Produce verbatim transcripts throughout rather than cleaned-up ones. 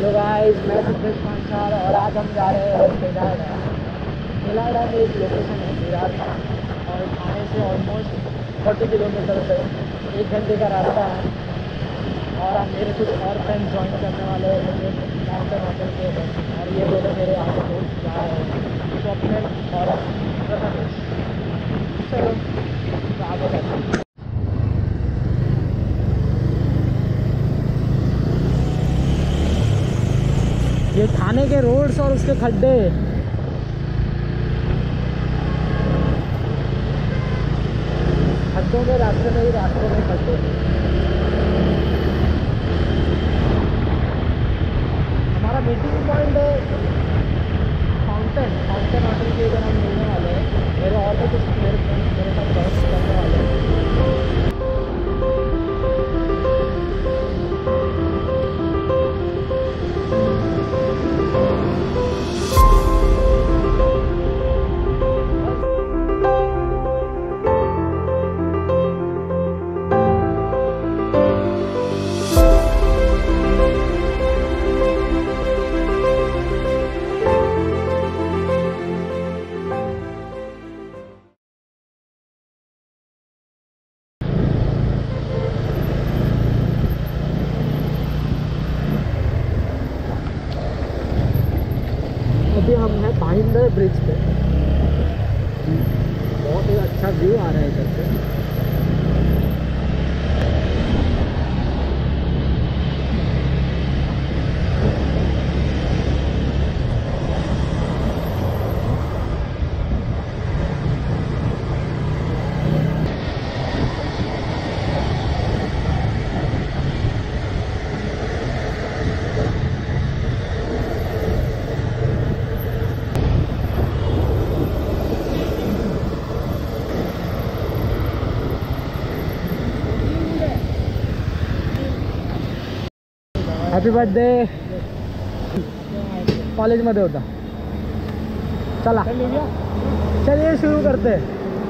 Hello guys, मैं त्वस पांचाल और आज हम जा रहे हैं पेलहार डैम। पेलहार डैम एक लोकेशन है विरार का और थाने से ऑलमोस्ट चालीस किलोमीटर से एक घंटे का रास्ता है। और हम मेरे कुछ और फ्रेंड्स ज्वाइन करने वाले हैं मुझे माउंटेन होटल के बस। और ये दोनों मेरे आगे दोस्त जा रहे हैं, स्वप्निल और प्रथमेश। चलो तो आगे बढ़ते हैं। ये थाने के रोड्स और उसके खड्डे, खड्डों के रास्ते में ही रास्ते में खड्डे। हमारा मीटिंग पॉइंट है फाउंटेन फाउंटेन होटल के इधर हम मिलने वाले हैं। मेरे और भी कुछ मेरे फ्रेंड्स मेरे साथ बहस करने वाले हैं। अभी हम हैं भाईंदर ब्रिज पे। बहुत ही अच्छा व्यू आ रहा है इधर से। हॅपी बर्थडे कॉलेजमध्ये होता। चला चलिए शुरू करते हैं।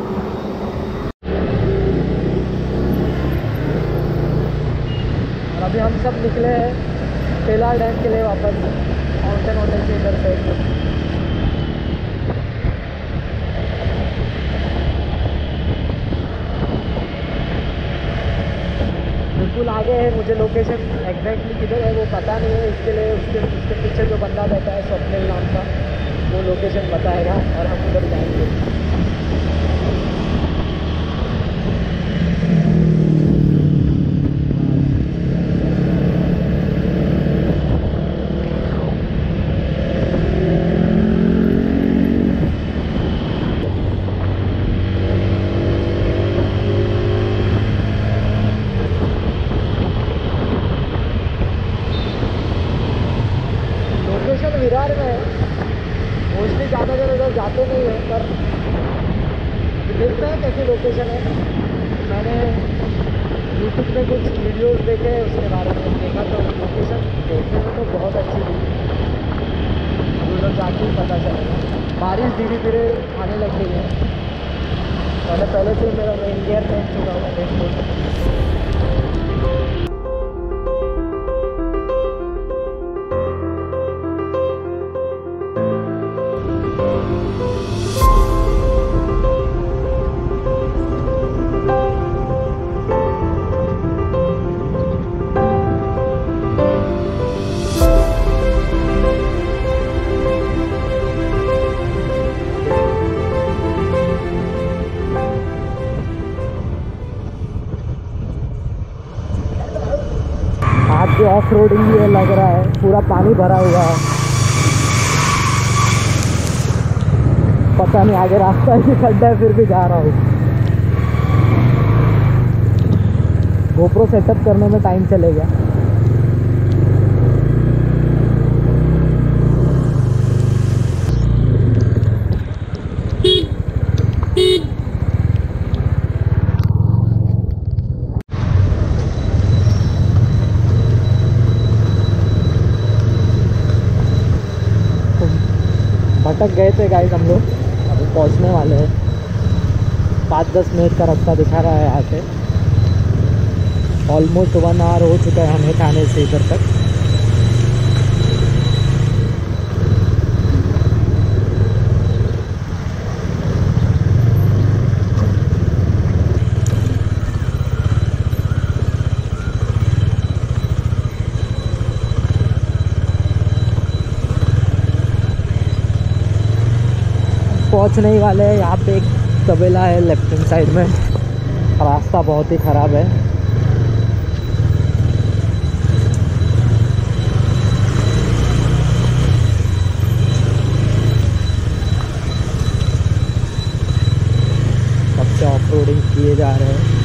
और अभी हम सब निकले हैं पेलहार डैम के लिए वापस माउंटेन होटल के इधर से। बिल्कुल आगे है, मुझे लोकेशन एग्जैक्टली किधर है वो पता नहीं है। इसके लिए उसके उसके पीछे जो बंदा बैठा है स्वप्निल नाम का, वो लोकेशन बताएगा और हम उधर जाएंगे। विरार में है, मोस्टली ज़्यादा देर उधर जाते नहीं है, पर देखते हैं कैसी लोकेशन है। मैंने यूट्यूब पे कुछ वीडियोस देखे उसके बारे में, देखा तो लोकेशन देखने में तो बहुत अच्छी थी। उधर जाके ही पता चलेगा। बारिश धीरे धीरे आने लग गई है। मैंने पहले से मेरा रेन गियर पहन चुका हूँ रेनकोट। आज जो ऑफ रोडिंग ये लग रहा है, पूरा पानी भरा हुआ है। पता नहीं आगे रास्ता ही खड्डा है, फिर भी जा रहा हूँ। गोप्रो सेटअप करने में टाइम चलेगा। भटक गए थे गाइस हम लोग, अभी पहुंचने वाले हैं। पाँच दस मिनट का रास्ता दिखा रहा है यहाँ से। ऑलमोस्ट वन आवर हो चुका है हमें थाने से इधर तक। पहुंचने ही वाले हैं। यहाँ पे एक तबेला है लेफ्ट हैंड साइड में। रास्ता बहुत ही ख़राब है। सबसे ऑफ रोडिंग किए जा रहे हैं।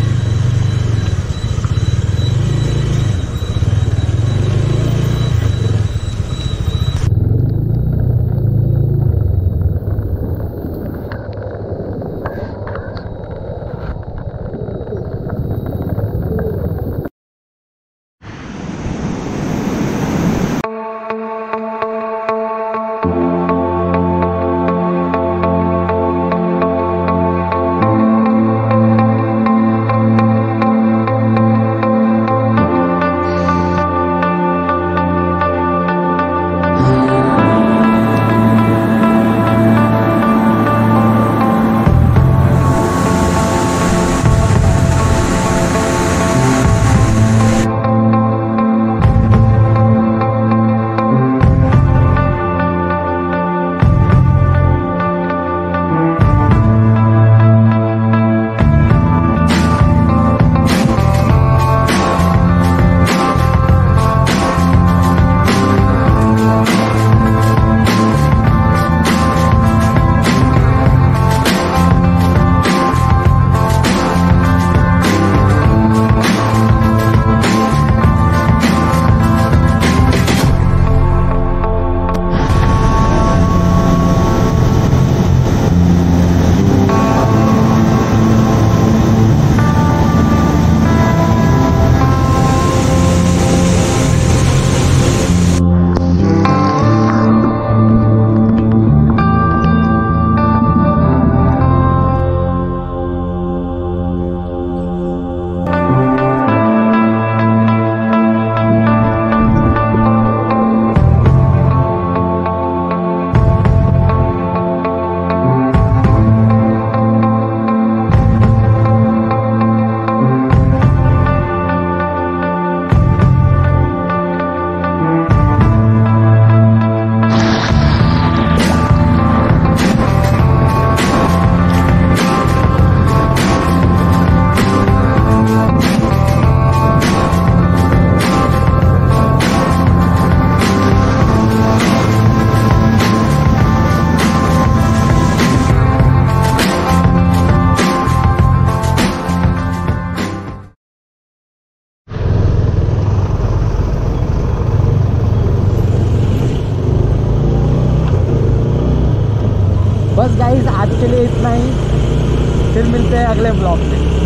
बस गाइस आज के लिए इतना ही। फिर मिलते हैं अगले ब्लॉग में।